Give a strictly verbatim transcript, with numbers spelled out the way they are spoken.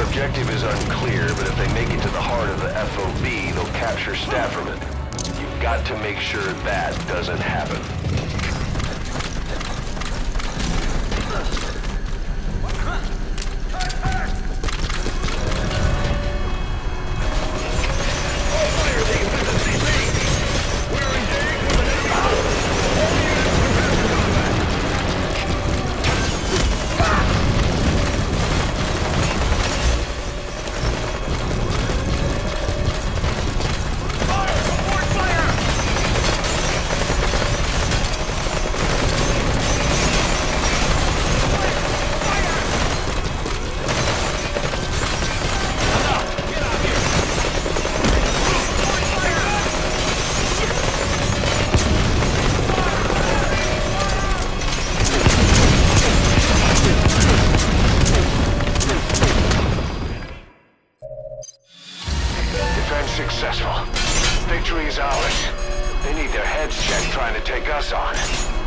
objective is unclear, but if they make it to the heart of the F O B, they'll capture Stafferman. You've got to make sure that doesn't happen. Successful. Victory is ours. They need their heads checked trying to take us on.